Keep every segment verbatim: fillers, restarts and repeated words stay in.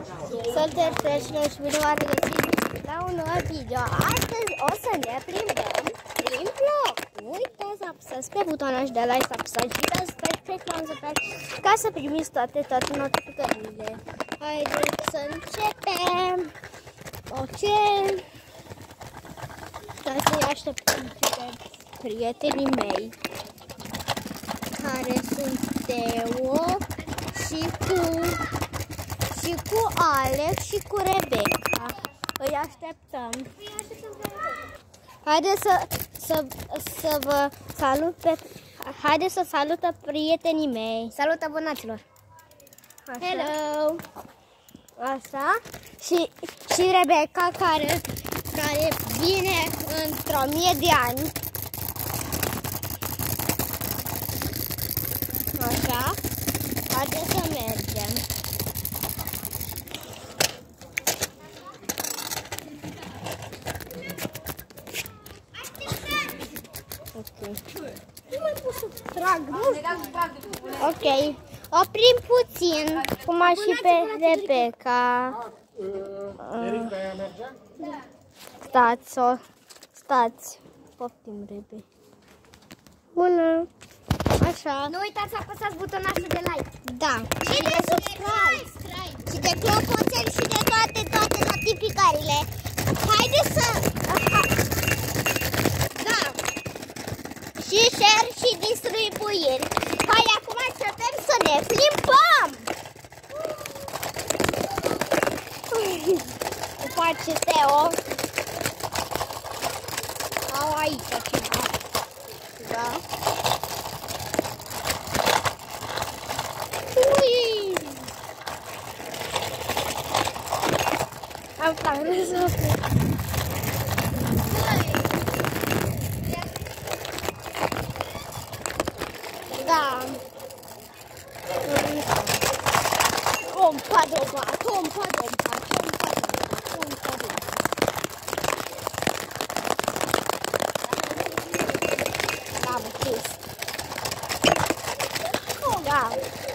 Salutări, fraților, și bine v-am regăsit la un nou video. Astăzi o să ne plimbăm prin bloc. Nu uitați să apăsați pe butonul și de like, să apăsați și pe clopoțel ca să primiți toate, toate notificările. Haideți să începem. Ok. Ca să-i așteptăm pe prietenii mei, care sunt Teo și cu, și cu Alex și cu Rebecca. Îi așteptăm. Haideți să, să, să vă salut pe... Haideți să salută prietenii mei. Salut, abonaților! Așa. Hello! Așa. Și, și Rebecca, care, care vine într-o mie de ani. Așa. Haideți să mergem. Ok. Ok. Oprim puțin, cum a și pe Rebecca. Stați, o, stați. Poftim, Rebe. Bună. Așa. Nu uitați să apăsați butonul de like. Da. Și de subscribe. Și de clopoțel și de toate, toate notificările. Haideți să... Da. Și share și distribuiri. Hai, acum începem să ne plimbăm. Îmi face Teo. Au aici ceva. Da. Ui! Am planul să da. Ompa dompa, ompa dompa, ompa dompa. Da, mă, chis. Da.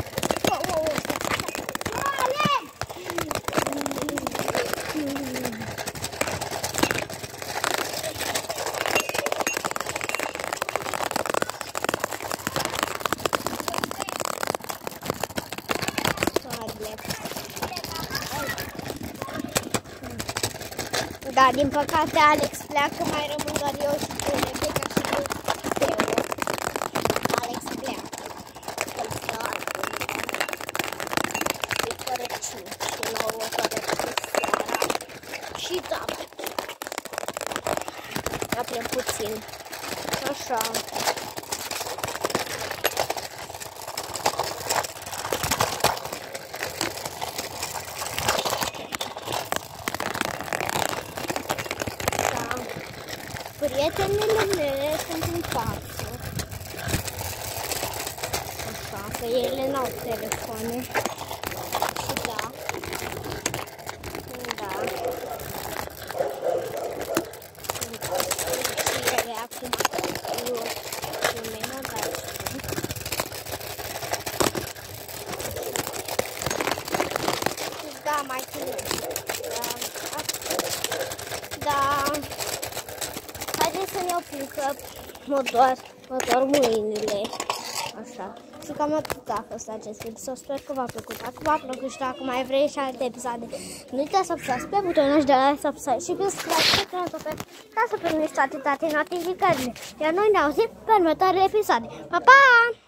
Da, din păcate Alex pleacă, mai rămân doar eu și cu Rebecca și cu Teo. Alex pleacă. E fără cinci și nouă fără seara. Și da. Aprim puțin. Așa. Prietenele mele sunt în față. Așa, că ele n-au telefoane. Și da. Da. Și ele acum eu filmem, dar da, mai tine. Da. Da. Haideți să ne oprim, că mă doar, mă doar mâinile. Așa. Și cam atât a fost acest video. Sper că v-a plăcut. Dacă v-a plăcut și dacă mai vrei și alte episoade, nu uitați să apăsați pe butonul de like, să apăsați și pe subscribe ca să primiți toate, toate notificările. Iar noi ne auzim pe următoarele episoade. Pa, pa!